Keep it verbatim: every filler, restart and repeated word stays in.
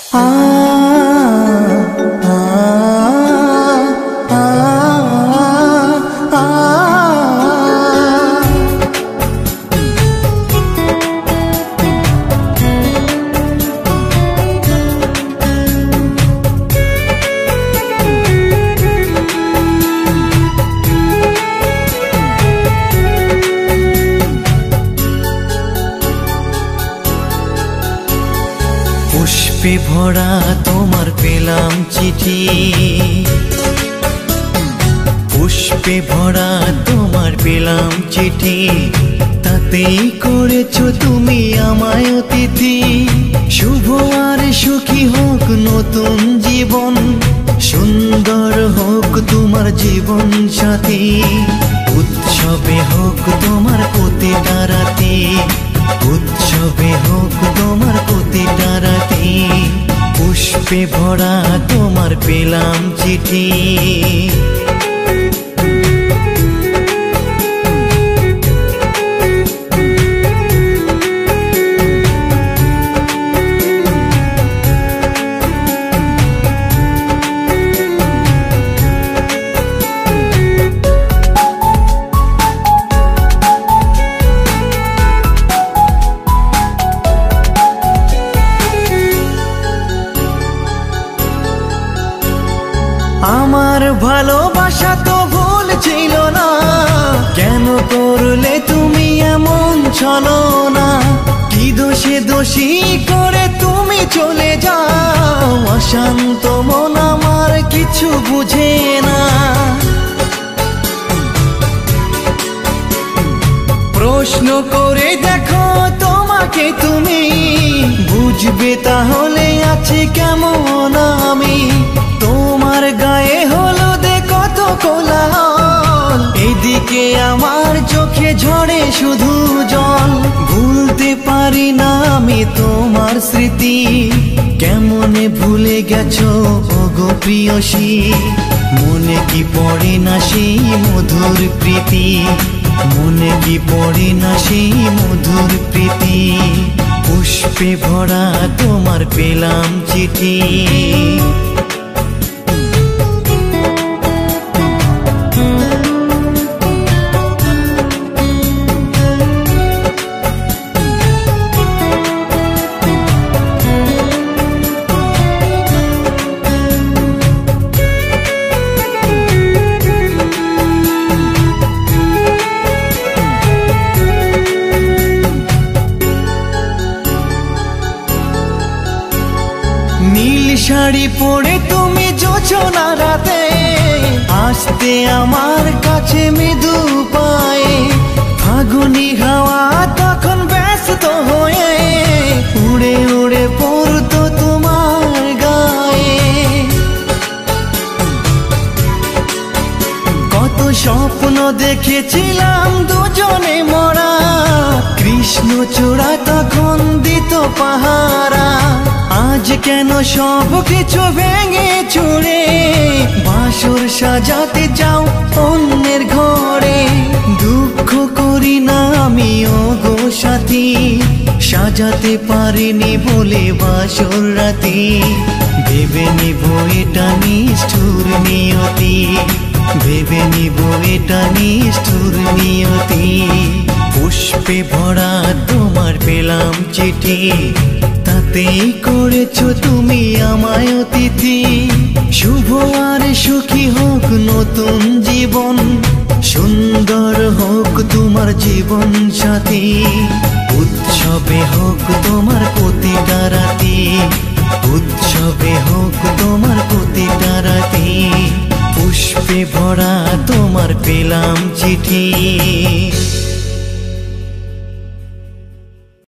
पुष्पे भरा तोमार पेलाम चिठी पुष्पे भरा तोमार पेलाम चिठी तातेई करेছো তুমি আমায় অতিথি শুভ আর সুখী হোক নতুন জীবন সুন্দর হোক তোমার জীবন সাথী উৎসবে হোক তোমার প্রতিটা রাতে उत्सवे होक तोमार प्रतिटा राते पुष्पे भरा तोमार पेलाम चिठी आमार भालोबाशा तो भूल छिलो ना केनो करले तुमी एमन छलना कि दोषे दोषी करे तुमी चले जाओ अशांत मन आमार किछु बुझे ना प्रश्न करे देखो तोमाके तुमी बुझबे ताहले आछि केमन आमी तोमार गाये हलुदे कत कोलाहल एदिके आमार चोखे झड़े शुधु जल भूलते पारी ना आमी तोमार स्मृति केमने भूले गेछो ओगो प्रियसी मने कि पड़े ना सेई मधुर प्रीति मने कि पड़े ना सेई मधुर प्रीति पुष्पे भरा तोमार पेलाम चिठी नील शाड़ी परे तुमी जोछना राते आसते आमार काछे मृदु पाए फागुनी हावा तखन व्यस्त होये उड़े उड़े पड़तो तोमार गाये कत स्वप्न देखेछिलाम दुजने मरा कृष्ण चूड़ा तखन दित पाहारा आज केनो सब किछु भेंगे चुड़े बासर साजाते जाओ अन्येर घरे दुख करी ना आमी ओगो साथी साजाते पारिनी बोले बासर राते भेबे निबो एटा निष्ठुर नियति भेबे निबो एटा निष्ठुर नियति पुष्पे भरा तोमार पेलाम चिठी तातेई करेছো তুমি আমায় অতিথি শুভ আর সুখী হোক নতুন জীবন সুন্দর হোক তোমার জীবন সাথী উৎসবে হোক তোমার প্রতিটা রাতে উৎসবে হোক তোমার প্রতিটা রাতে পুষ্পে ভরা তোমার পেলাম চিঠি।